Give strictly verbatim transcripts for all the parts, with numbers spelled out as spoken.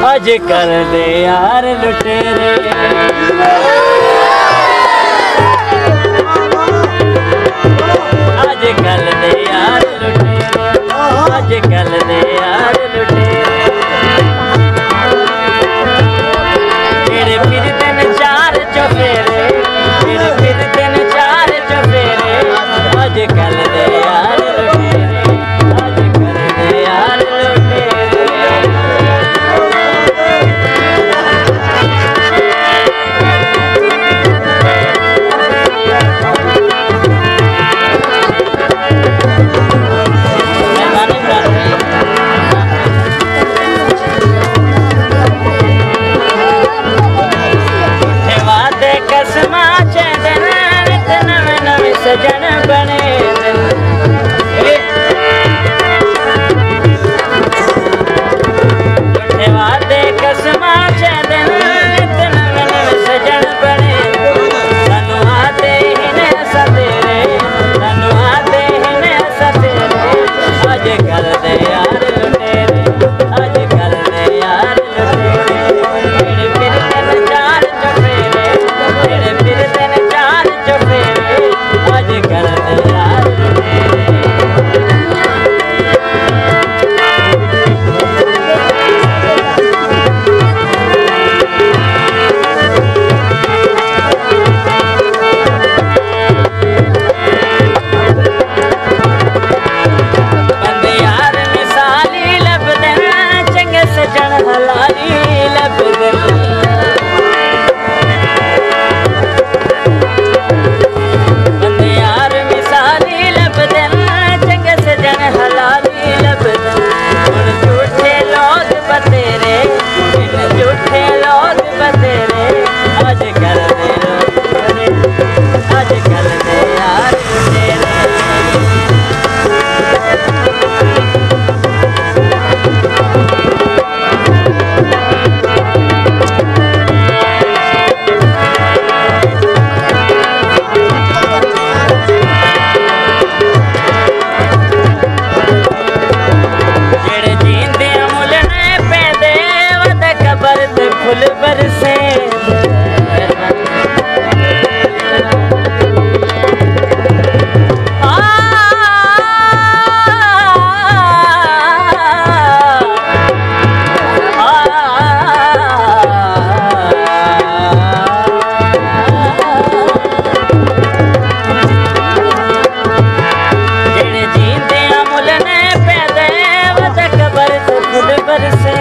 आजकल दे यार लुटेरे आजकल दे यार लुटेरे आजकल दे यार लुटेरे तेरे फिर दिन चार चौफेरे तेरे फिर दिन चार चौफेरे आजकल दे यार लुटेरे आजकल दे यार सजन बने झूठे वादे कसमा दिन सजन बने सानू आते ही ने सतेरे सानू आते ही ने सतेरे आजकल दे यार लुटेरे आजकल दे यार लुटेरे तेरे फिर दिन चार चौफेरे तेरे फिर दिन चार चौफेरे आजकल दे यार बंदे यार मिसाली लभदे चंगे सजन हलाली लभदे झूठे लोग बतेरे आजकल दे आजकल दे यार जेड़े जींदे मुल ने पैदे वद कबर ते फुल बरसे आ जेड़े जींदे मुल ने पैदे वद कबर ते फुल बरसे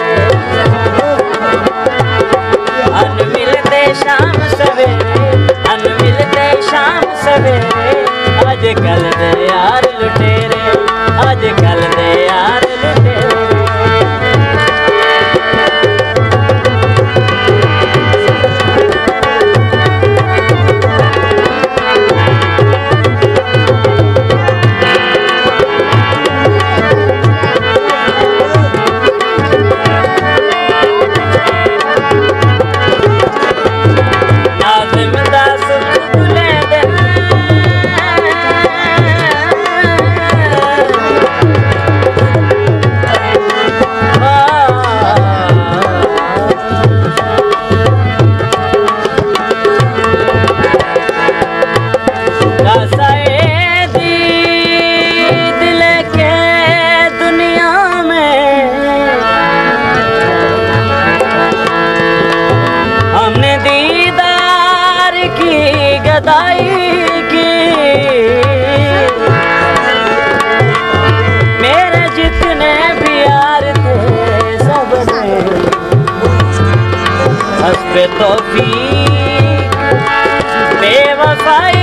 अन मिलते शाम सवेरे अन मिलते शाम सवेरे आजकल दे यार लुटेरे आजकल दे यार लुटेरे मेरे जितने भी यार थे सब ने हस्बे तौफीक बेवफाई